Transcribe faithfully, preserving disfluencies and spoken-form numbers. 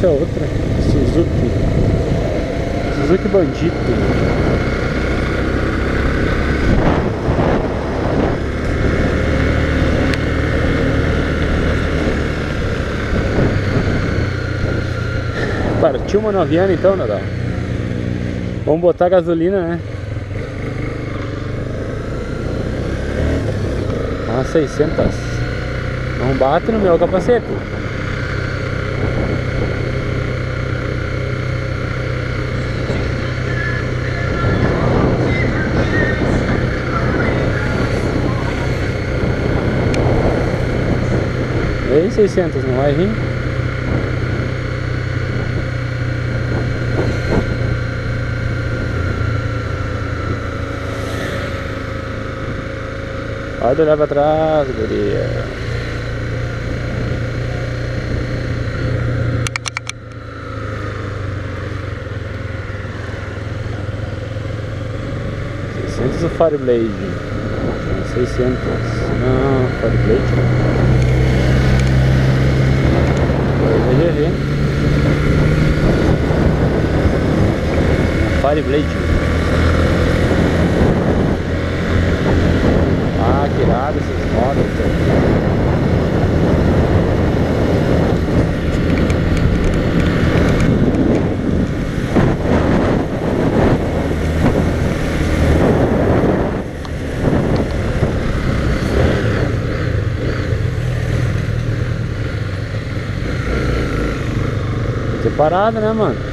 Essa é outra Suzuki. Suzuki Bandito. Partiu uma noviana então, Nadal. Vamos botar gasolina, né? Ah, seiscentos. Não bate no meu capacete. Ei, seiscentos, não vai vir? Pode olhar pra trás, guria. seiscentos o Fireblade. seiscentos. Não, Fireblade. Vai ver. Fireblade. Ah, que irado essas modas, cara. Tem que ter parado, né, mano?